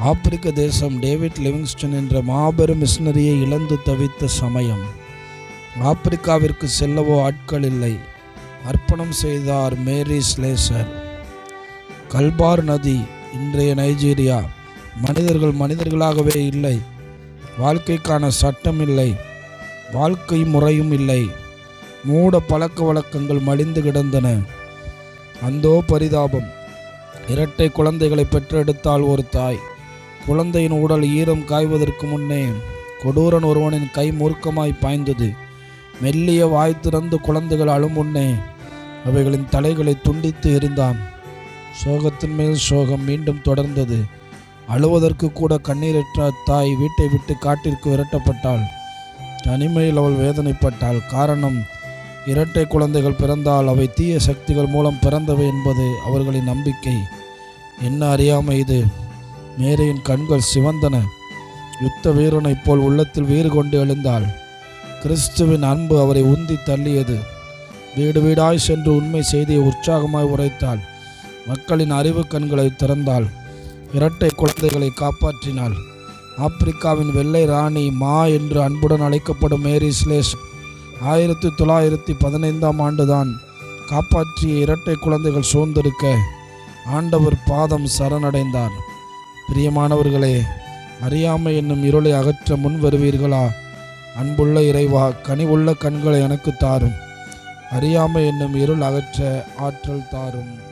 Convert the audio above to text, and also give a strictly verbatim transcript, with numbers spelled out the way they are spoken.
ஆப்பிரிக்க தேசம் David Livingstone என்ற மாபெரும் மிஷனரியை இழந்து தவித்த சமயம். ஆப்பிரிக்காவிற்கு செல்லவோ ஆட்கள் இல்லை. அர்ப்பணம் செய்தார் மேரி ஸ்லேசர். கல்பார் நதி, இன்றைய நைஜீரியா. மனிதர்கள் மனிதர்களாகவே இல்லை. வாழ்க்கைக்கான சட்டம் இல்லை, வாழ்க்கை முறையும் இல்லை. மூட பழக்க வழக்கங்கள் மலிந்து கிடந்தன. அந்தோ பரிதாபம்! இரட்டை குழந்தைகளை பெற்றெடுத்தாள் ஒரு தாய். குழந்தையின் உடல் ஈரம் காய்வதற்கு முன்னே கொடூரன் ஒருவனின் கை மூர்க்கமாய் பாய்ந்தது. மெல்லிய வாய் திறந்து குழந்தைகள் அழும் முன்னே அவைகளின் தலைகளை துண்டித்து எறிந்தான். சோகத்தின் மேல் சோகம் மீண்டும் தொடர்ந்தது. அழுவதற்கு கூட கண்ணீரற்ற தாய் வீட்டை விட்டு காட்டிற்கு விரட்டப்பட்டாள். தனிமையில் அவள் வேதனைப்பட்டாள். காரணம், இரட்டை குழந்தைகள் பிறந்தால் அவை தீய சக்திகள் மூலம் பிறந்தவை என்பது அவர்களின் நம்பிக்கை. என்ன அறியாமை இது! மேரியின் கண்கள் சிவந்தன. யுத்த வீரனைப் போல் உள்ளத்தில் வீறு கொண்டு எழுந்தாள். கிறிஸ்துவின் அன்பு அவரை உந்தி தள்ளியது. வீடு வீடாய் சென்று உண்மை செய்தியை உற்சாகமாய் உரைத்தாள். மக்களின் அறிவு கண்களை திறந்தாள். இரட்டை குழந்தைகளை காப்பாற்றினாள். ஆப்பிரிக்காவின் வெள்ளை ராணி மா என்று அன்புடன் அழைக்கப்படும் மேரி ஸ்லேசர் ஆயிரத்தி தொள்ளாயிரத்தி பதினைந்தாம் ஆண்டுதான் காப்பாற்றிய இரட்டை குழந்தைகள் சூழ்ந்திருக்க ஆண்டவர் பாதம் சரணடைந்தார். பிரியமானவர்களே, அறியாமை என்னும் இருளை அகற்ற முன் வருவீர்களா? அன்புள்ள இறைவா, கனிவுள்ள கண்களை எனக்கு தாரும். அறியாமை என்னும் இருள் அகற்ற ஆற்றல் தாரும்.